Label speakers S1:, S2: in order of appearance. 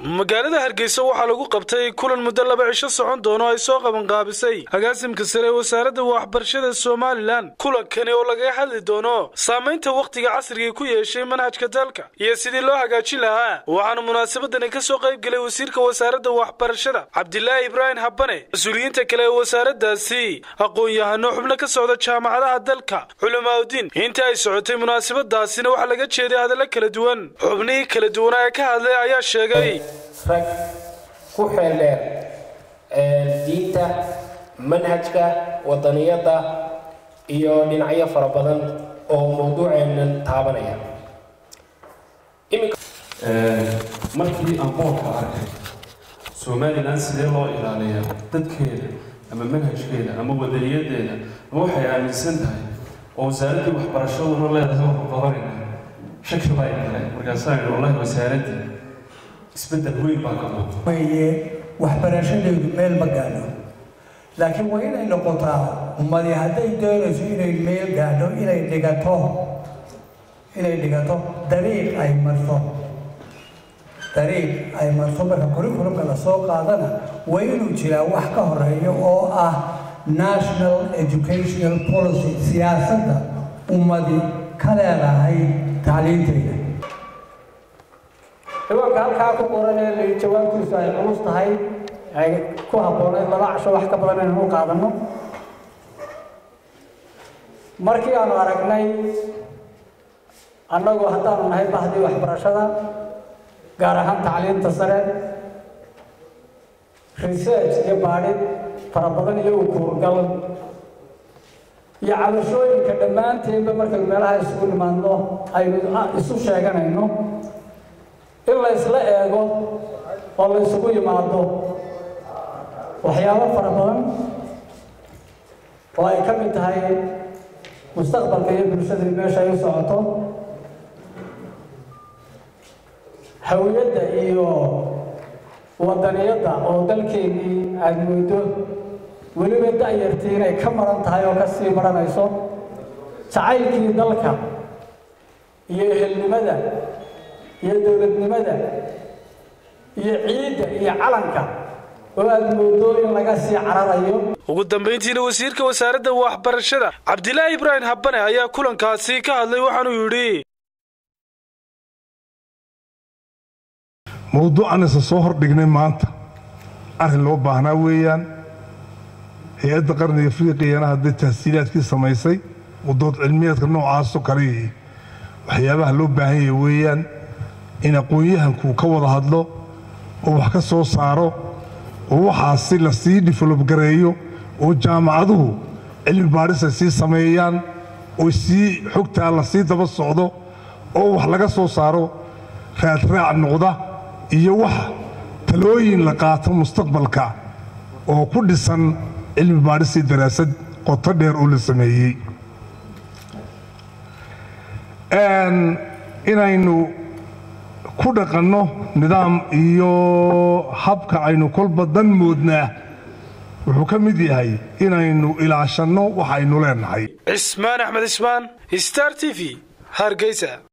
S1: magaalada Hargeysa waxaa lagu qabtay kulan muddo 2 cisho socon doono ay soo qaban qaabisay agaasimka sare ee wasaaradda waxbarashada Soomaaliland kulankani oo laga hadli doono saameynta waqtiga casriga ku yeeshay manhajka dalka iyo sidii loo hagaajin lahaa waxaana munaasabadan ka soo qayb galay wasiirka wasaaradda waxbarashada Cabdilaahi Ibrahim Habane mas'uuliyiinta kale ee wasaaraddaasi aqoon-yahano xubno ka socda jaamacadaha dalka culimaaddin inta ay socotay munaasabadaasina waxa laga jeeday hadallo kala duwan xubnihii kala duwan ee ka hadlay ayaa sheegay
S2: rag ku xeeldheer diinta manhajka wadaniyada iyo dhinacyo fara badan oo mawduuceena taabanaya
S3: markii aan boorka arkay Soomaaliland sidee loo ilaaliyaa dadkeeda ama manhajkeeda ama wadaniyadeeda waxay aaminsan tahay oo wasaaradda waxbarashadu leedahay wax qabanayna shaki baa inay markaasaan wallahi wasaaradda isbedel weyn baa ka muuqday
S4: waxbarashadeedu meel ma gaadho laakiin waa inay noqotaa ummadii hadday doonayso inay meel gaadho inay dhigato dariiq ay marto marka curriculumka la soo qaadana waa inuu jiraa wax ka horeeyo oo ah national educational policy siyaasadda ummadii ka leedahay tacliinteeda
S5: jawaabka halkaa ku qoran ee jawaabtiisu ay culus tahay ay ku habboonayd 2 casho wax ka badan inaan u qaadano markii aanu aragnay annagoo haddaanu nahay bahdii waxbarashada gaar ahaan tacliinta sare research iyo baadhid fara badan iyo ukuurgal iyo cabashooyinka dhammaanteenba markaynu meelaha isugu nimaadno aynu isu sheeganayno in la isla eego oo la isugu yimaado waxyaabo fara badan oo ay ka mid tahay mustaqbalka iyo bulshada meesha ay u socoto hawiyadda iyo wadaniyadda oo dalkeennii aad moodo weliba da'yartii inay ka maran tahay oo ka sii maranayso jacaylkii dalka iyo ehelnimada iyo dawladnimada iyo ciidda iyo calanka oo aad moodo in laga sii cararayo
S1: ugu dambeyntiina wasiirka wasaaradda waxbarashada Cabdilaahi Ibrahim Habane ayaa kulankaasi ka hadlay waxaanu yiri
S6: mawduucan soo hordhignay maanta arrin loo baahnaa weeyaan hay'adda qarniga Afriqiga hadda tahsiilaadkii samaysay waddood cilmiyeedka noocaas oo kale waxyaabaha loo baahan yahay weeyaan in aqoon-yahanku ka wada hadlo oo wax ka soo saaro oo waxaasi la sii develop gareeyo oo jaamacaduhu cilmi baadhis ay sii sameeyaan oo sii xogta la sii daba socdo oo wax laga soo saaro raadraac noqda iyo wax talooyin la qaato mustaqbalka oo ku dhisan cilmi baadhis iyo daraasad qoto dheer oo la sameeyay inaynu ku dhaqanno nidaam iyo habka aynu kolba dan moodnaa wuxuu ka mid yahay inaynu ilaashanno waxa aynu leenahay
S1: Ismaan Axmed Ismaan Star TV Hargeysa